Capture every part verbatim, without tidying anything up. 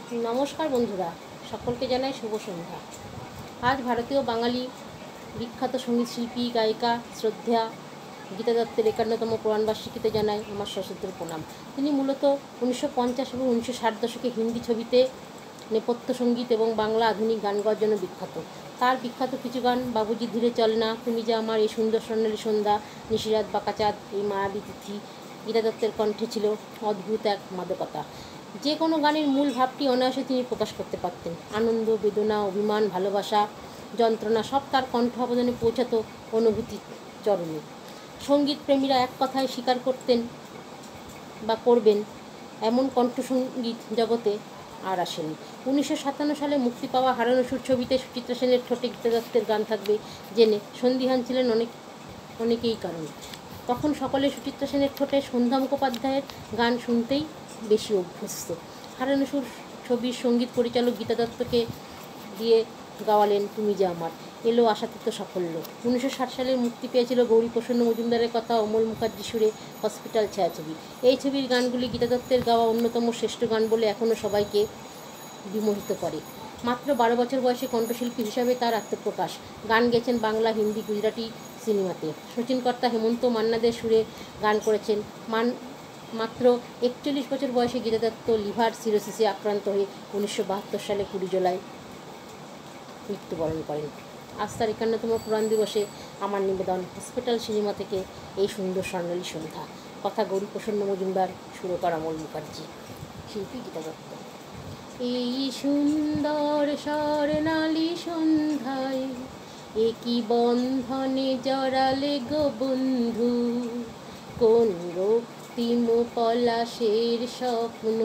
नमस्कार बंधुरा सकलके जानाई शुभ सन्ध्या। आज भारतीय बांगाली विख्यात संगीत शिल्पी गायिका श्रद्धा गीता दत्तेर एकान्नतम पुराणबार्षिकीते जानाई आमार सश्रद्धेय प्रणाम। तिनि मूलत उन्नीसशो पचास एबं उन्नीसशो षाट दशके हिंदी छबिते नेपथ्य संगीत एबं बांगला आधुनिक गान गाওয়ার জন্য বিখ্যাত। তার বিখ্যাত কিছু গান বাবুজি ধীরে চল না, তুমি যে আমার, এই সুন্দর স্বর্ণালী সন্ধ্যা, নিশিরাত বাঁকাচাঁদ, এই মায়াবী তিথি গীতা দত্তের কণ্ঠে ছিল অদ্ভুত এক মাদকতা। যে কোনো গানের মূল ভাবটি অনায়াসে তিনি প্রকাশ করতে পারতেন। আনন্দ, বেদনা, অভিমান, ভালোবাসা, যন্ত্রণা সব তার কণ্ঠ আবেদনে পৌঁছাতো অনুভূতির চরণে। সঙ্গীত প্রেমীরা এক কথায় স্বীকার করতেন বা করবেন, এমন কণ্ঠসঙ্গীত জগতে আর আসেনি। উনিশশো সাতান্ন সালে মুক্তি পাওয়া হারানো সুর ছবিতে সুচিত্রা সেনের ঠোঁটে গীতা দত্তের গান থাকবে জেনে সন্দিহান ছিলেন অনেক অনেকেই কারণ তখন সকলে সুচিত্রা সেনের ঠোঁটে সন্ধ্যা মুখোপাধ্যায়ের গান শুনতেই বেশি অভ্যস্ত। হারানো সুর ছবির সঙ্গীত পরিচালক গীতা দত্তকে দিয়ে গাওয়ালেন তুমি যে আমার, এলো আশাতীত সাফল্য। উনিশশো ষাট সালে মুক্তি পেয়েছিল গৌরী প্রসন্ন মজুমদারের কথা অমল মুখার্জি সুরে হসপিটাল ছায়াছবি। এই ছবির গানগুলি গীতা দত্তের গাওয়া অন্যতম শ্রেষ্ঠ গান বলে এখনও সবাইকে বিমোহিত করে। মাত্র বারো বছর বয়সে কণ্ঠশিল্পী হিসাবে তার আত্মপ্রকাশ। গান গেয়েছেন বাংলা, হিন্দি, গুজরাটি সিনেমাতে। শচীনকর্তা, হেমন্ত, মান্নাদের সুরে গান করেছেন। মান মাত্র একচল্লিশ বছর বয়সে গীতা দত্ত লিভার সিরোসিসে আক্রান্ত হয়ে উনিশশো বাহাত্তর সালে কুড়ি জুলাই মৃত্যুবরণ করেন। আজ তার একান্নতম পুরাণ দিবসে আমার নিবেদন হসপিটাল সিনেমা থেকে এই সুন্দর স্বর্ণালী সন্ধ্যা। কথা গৌরী প্রসন্ন মজুমদার, সুরকার অমল মুখার্জি, শিল্পী গীতা দত্ত। এই সুন্দর স্বর্ণালী সন্ধ্যায় একই বন্ধনে জড়ালে গো বন্ধু, কোন রক্তিম পলাশের স্বপ্ন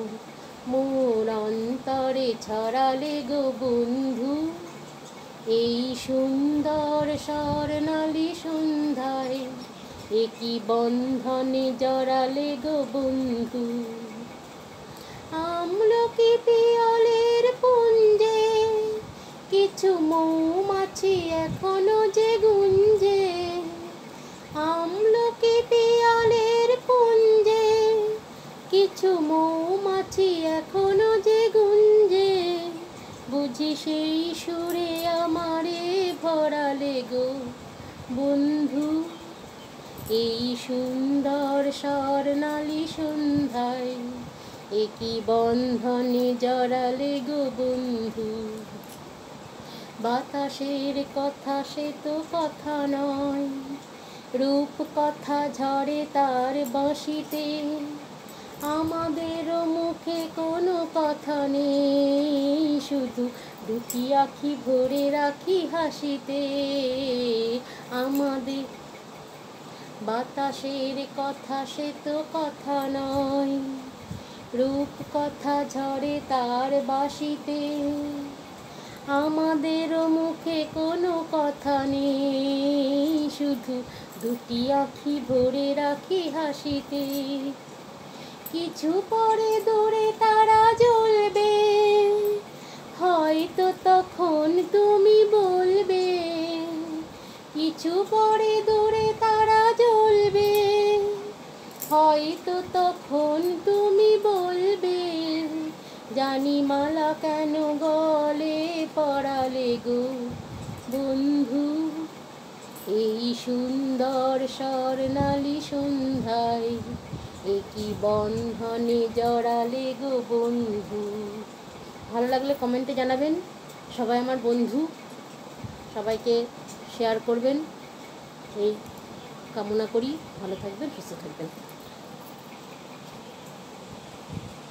মোর অন্তরে ছড়ালে গো বন্ধু। এই সুন্দর স্বর্ণালী সন্ধ্যায় একই বন্ধনে জড়ালে গো বন্ধু। আমলকি পিয়ালের পুঞ্জে কিছু মৌমাছি এখনো যে গুঞ্জে, আমলকি পিয়ালের পুঞ্জে কিছু মৌমাছি এখনো যে গুঞ্জে, বুঝি সেই সুরে আমারে ভরালে গো বন্ধু। এই সুন্দর স্বর্ণালী সন্ধ্যায় একই বন্ধনে জড়ালে গো বন্ধু। বাতাসের কথা সে তো কথা নয়, রূপ কথা ঝরে তার বাঁশিতে, আমাদেরও মুখে কোনো কথা নেই, শুধু দুটি আঁখি ভরে রাখি হাসিতে। আমাদের বাতাসের কথা সে তো কথা নয়, রূপ কথা ঝরে তার বাঁশিতে, আমাদেরও মুখে কোনো কথা নেই, শুধু দুটি আঁখি ভরে রাখি হাসিতে। কিছু পরে দূরে তারা জ্বলবে, হয়তো তখন তুমি বলবে, কিছু পরে দূরে তারা জ্বলবে, হয়তো তখন তুমি বলবে, জানি মালা কেন গলে পড়ালে গো বন্ধু। এই সুন্দর স্বর্ণালী সন্ধ্যায় একই বন্ধনে জড়ালে গো বন্ধু। ভালো লাগলে কমেন্টে জানাবেন। সবাই আমার বন্ধু, সবাইকে শেয়ার করবেন এই কামনা করি। ভালো থাকবেন, সুস্থ থাকবেন।